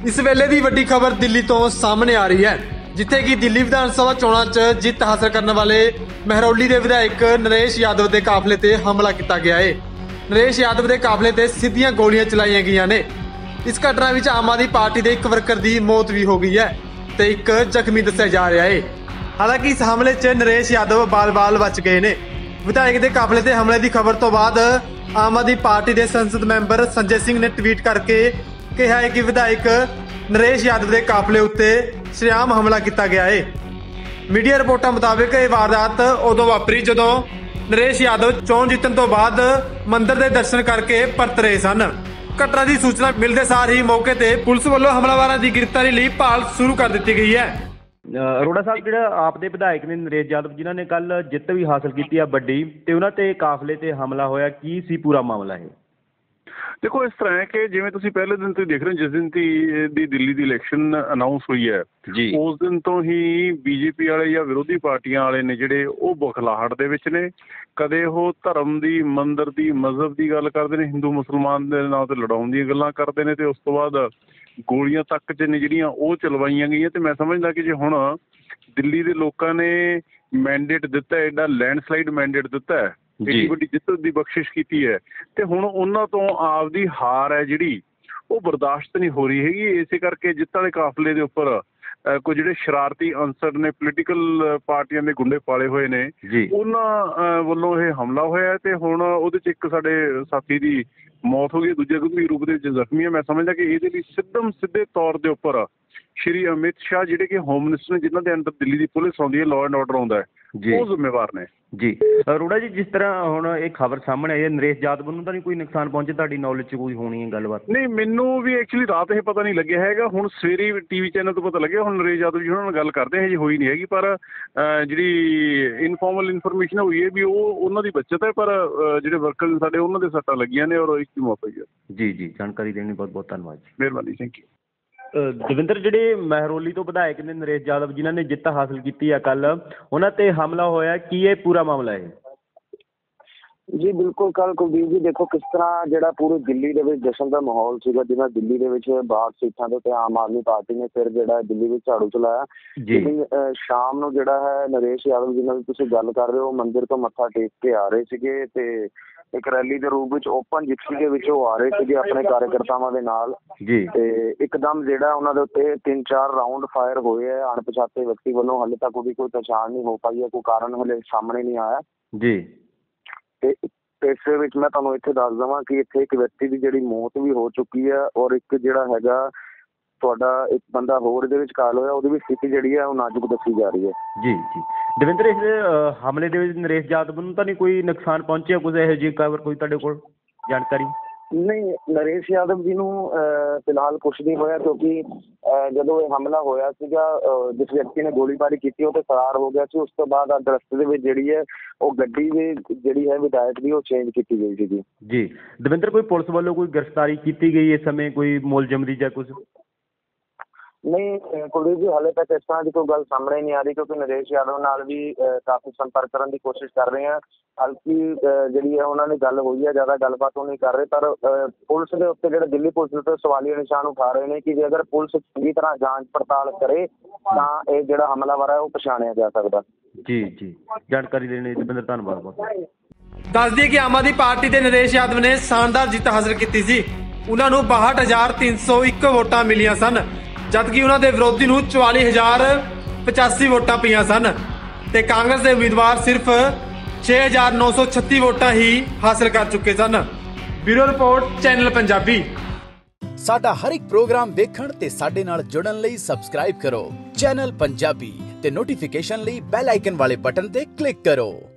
इस वेले की वड्डी खबर दिल्ली तो सामने आ रही है, जिथे कि दिल्ली विधान सभा चोणां च जित हासिल करने वाले महरौली के विधायक नरेश यादव के काफले ते हमला किया गया है। नरेश यादव के काफले ते सीधियां गोलियां चलाई गई ने। इस घटना में आम आदमी पार्टी के एक वर्कर की मौत भी हो गई है तो एक जख्मी दस्या जा रहा है। हालांकि इस हमले च नरेश यादव बाल बच गए ने। विधायक के काफले ते हमले की खबर तो बाद आम आदमी पार्टी के संसद मैंबर संजय सिंह ने ट्वीट करके कहा है कि विधायक नरेश यादव के काफले उत्ते शरेआम हमला किया गया है। मीडिया रिपोर्टां मुताबिक यह वारदात उदों वापरी जदों नरेश यादव चोण जितण तो बाद मंदिर के दर्शन करके परत रहे सन। घटना की सूचना मिलते सार ही मौके पर पुलिस वालों हमलावरों की गिरफ्तारी लिए भाल शुरू कर दी गई है। अरोड़ा साहब जो आपके विधायक ने नरेश यादव जिन्होंने कल जित भी हासिल की है वड्डी ते उन्होंने काफले ते हमला होया, की सी पूरा मामला है? देखो इस तरह है कि जिवें तुसीं पहले दिन तो देख रहे हो, जिस दिन दी दिल्ली की इलैक्शन अनाउंस हुई है उस दिन तो ही बीजेपी वाले या विरोधी पार्टियां वाले ने जिहड़े वो बखलाहट दे विच ने। कदे वो धर्म की, मंदिर की, मजहब की गल करते हैं, हिंदू मुसलमान के नाम से लड़ाउण दी गल्लां करते हैं, तो उस तो बाद गोलियां तक च ने जिहड़ियां वो चलवाईयां गईयां। तो मैं समझदा कि जे हुण दिल्ली के लोगों ने मैंडेट दिता है, एडा लैंडस्लाइड मैंडेट दिता है, एडी वड्डी जित की बख्शिश की है, तो हुण उन्हां तो आपदी हार है जिहड़ी वो बर्दाश्त नहीं हो रही हैगी। इसे करके जित वाले काफले के उपर कोई जिहड़े शरारती अंसर ने, पोलीटिकल पार्टियां के गुंडे पाले हुए ने, उन्हां वल्लों यह हमला होया है। तो हुण उहदे च एक साडे साथी की मौत हो गई, दूजे गंभीर रूप के जख्मी है। मैं समझदा कि ये सीधे तौर के उपर श्री अमित शाह जिहड़े कि होम मिनिस्टर ने, जिन्हां दे अंडर दिल्ली की पुलिस आउंदी है, लॉ एंड ऑर्डर आउंदा है, वो जिम्मेवार ने जी। अरोड़ा जी, जिस तरह हुण एक खबर सामने आई है, नरेश यादव नूं तां नहीं कोई नुकसान पहुंचे? तुहाडी नॉलेज च कोई होनी है गलबात? नहीं, मैनू भी एक्चुअली रात ये पता नहीं लग्या हैगा, हुण सवेरे टीवी चैनल तो पता लग्या। हुण नरेश यादव जी हुणां नाल गल करदे हजे होई नहीं हैगी, पर जिहड़ी इनफॉर्मल इनफॉर्मेशन हुई है भी वो उन्हां दी बचत है, पर जिहड़े वर्कर ने साडे उन्हां दे सट्टां लगियां ने और एक दी मौत होई है। जी जी, जानकारी देने बहुत बहुत धन्यवाद जी। मेहरबानी, थैंक यू। दविंदर, ਜਿਹੜੇ महरौली तो विधायक ने नरेश यादव जिन्हों ने जित हासिल की है कल, उन्होंने हमला होया, की ये पूरा मामला है? जी बिल्कुल, कल कुलदीप जी देखो किस तरह जो पूरे दिल्ली के जश्न का माहौल सीगा, जिन्हें दिल्ली के 62 सीटां के आम आदमी पार्टी ने फिर जो दिल्ली में झाड़ू चलाया। लेकिन शाम को जोड़ा है नरेश यादव जिन्होंने तुसीं गल कर रहे हो, मंदिर तो मत्था टेक के आ रहे थे ते एक रैली के रूप में ओपन जिप्सी के विच आ रहे थे अपने कार्यकर्तावां दे नाल। ते एकदम जिहड़ा उन्हां दे उत्ते 3-4 राउंड फायर होए है अणपछाते व्यक्ति वालों। हाले तक भी कोई पहचान नहीं हो पाई है, कोई कारण हाले सामने नहीं आया जी। इस मैं तुहानूं इत्थे दस देवां कि इत्थे एक व्यक्ति की जिहड़ी मौत भी हो चुकी है और एक जिहड़ा हैगा तुहाडा एक बंदा होर इहदे विच घायल होया, उहदी भी स्थिति जिहड़ी है वो नाजुक दसी जा रही है जी जी। दविंदर, इस हमले दे विच नरेश यादव नूं तां नहीं कोई नुकसान पहुंचिया? कुछ इहो जी खबर कोई तुहाडे कोल जानकारी? नहीं, नरेश यादव जी नूं फिलहाल कुछ नहीं होया, क्योंकि जदों ये हमला होया सीगा जिस व्यक्ति ने गोलीबारी की वो तो फरार हो गया सी। उस तो बाद रस्ते दे विच जिहड़ी है वो गड्डी जिहड़ी है विधायक दी वो चेंज की गई सी जी। दविंदर, कोई पुलिस वालों कोई गिरफ्तारी की गई इस समय, कोई मुलजम दी जां कुछ? नहीं कुलदीप जी, हाले तक इस तरह की कोई गल सामने नहीं आ रही, क्योंकि नरेश यादव नाल भी काफी संपर्क करने की कोशिश कर रहे हैं। हल्की जिहड़ी है उन्होंने गल हुई है, ज्यादा गलबात नहीं कर रहे, पर पुलिस के उत्ते जिहड़े दिल्ली पुलिस उत्ते सवालिया निशान उठा रहे हैं कि जे अगर पुलिस चंगी तरह जांच पड़ताल करे तो यह जिहड़ा हमलावर है वो पछाणिया जा सकदा। जी जी, जानकारी देने दविंदर धन्यवाद बहुत। दस दिए कि आम आदमी पार्टी के नरेश यादव ने शानदार जित हासिल की सी। उन्होंने 62,301 वोटां मिलियां सन, जबकि उन्होंने विरोधी नूं 44,085 वोटां पईयां सन ते कांग्रेस के उम्मीदवार सिर्फ 6,936 वोटां ही हासिल कर चुके सन। Bureau report, channel Punjabi. साडा हर एक प्रोग्राम देखण ते साडे नाल जुड़न लई सबसक्राइब करो चैनल पंजाबी ते नोटिफिकेशन लई बेल आइकन वाले बटन ते क्लिक करो।